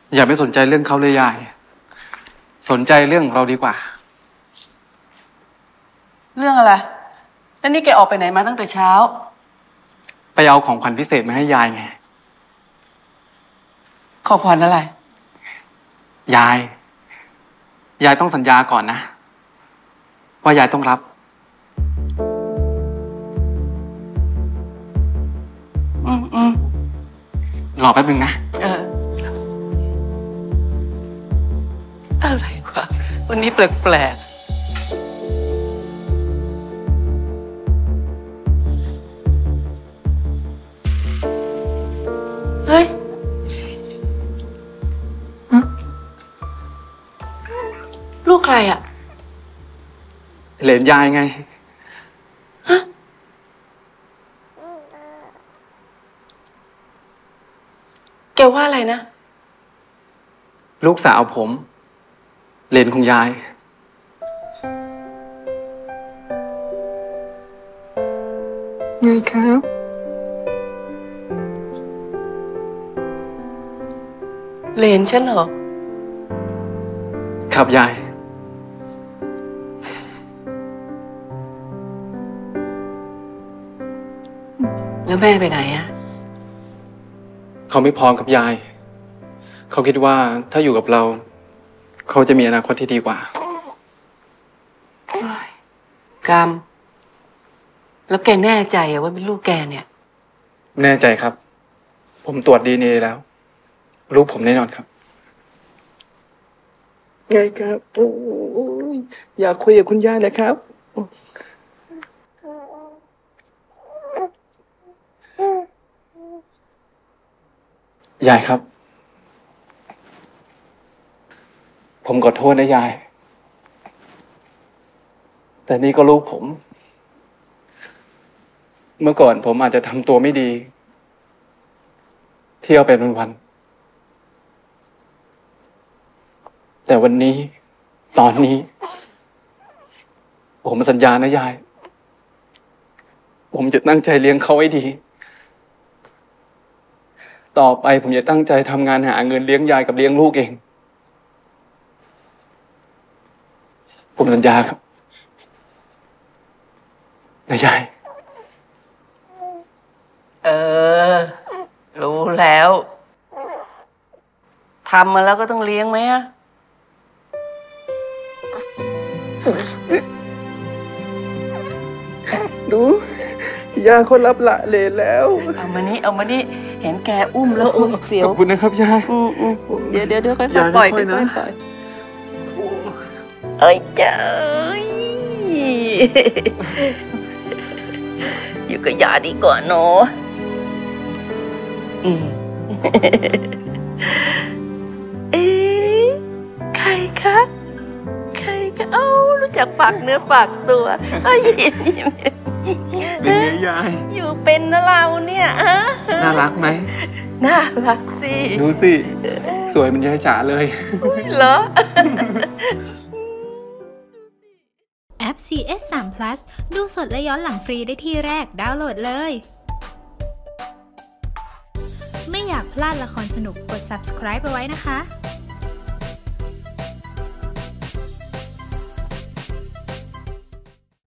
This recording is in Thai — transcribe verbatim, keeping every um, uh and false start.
อย่าไปสนใจเรื่องเขาเลยยายสนใจเรื่องของเราดีกว่าเรื่องอะไรแล้วนี่แกออกไปไหนมาตั้งแต่เช้าไปเอาของขวัญพิเศษมาให้ยายไงของขวัญอะไรยายยายต้องสัญญาก่อนนะว่ายายต้องรับอืมอืมรอแป๊บนึงนะเอออะไรวะวันนี้แปลกๆเฮ้ยลูกใครอ่ะเหลนยายไงฮะแกว่าอะไรนะลูกสาวผมเหลนของยายไงครับเหลนฉันเหรอครับยายแล้วแม่ไปไหนอะเขาไม่พร้อมกับยายเขาคิดว่าถ้าอยู่กับเราเขาจะมีอนาคตที่ดีกว่ากรรมแล้วแกแน่ใจอะว่าเป็นลูกแกเนี่ยแน่ใจครับผมตรวจดีเอ็นเอแล้วลูกผมแน่นอนครับไงครับโอ้ยอยากคุยกับคุณย่าเลยครับยายครับผมขอโทษนะยายแต่นี่ก็ลูกผมเมื่อก่อนผมอาจจะทำตัวไม่ดีเที่ยวไปวันๆแต่วันนี้ตอนนี้ผมสัญญานะยายผมจะตั้งใจเลี้ยงเขาให้ดีต่อไปผมจะตั้งใจทำงานหาเงินเลี้ยงยายกับเลี้ยงลูกเองผมสัญญาครับนะยายเออรู้แล้วทำมาแล้วก็ต้องเลี้ยงไหมอะดูยาคนรับละเลนแล้วเอามานี่เอามานี่เห็นแกอุ้มแล้วอุ้มเสียวขอบคุณนะครับยายเดี๋ยวเดี๋ยวเดี๋ยวค่อยๆปล่อยค่อยๆปล่อยเอ้ยเจ้ยอยู่กับยาดีกว่าเนาะอืมเอ๊ะใครคะใครคะเอ้ารู้จักฝากเนื้อฝากตัวเอ้ยยิ้มยิ้มเป็นไงยายอยู่เป็นนะเราเนี่ยฮะน่ารักไหมน่ารักสิดูสิสวยมันยายจ๋าเลยเหรอแอป ซี เอส สาม พลัส ดูสดและย้อนหลังฟรีได้ที่แรกดาวน์โหลดเลยไม่อยากพลาดละครสนุกกด ซับสไครบ์ ไปไว้นะคะ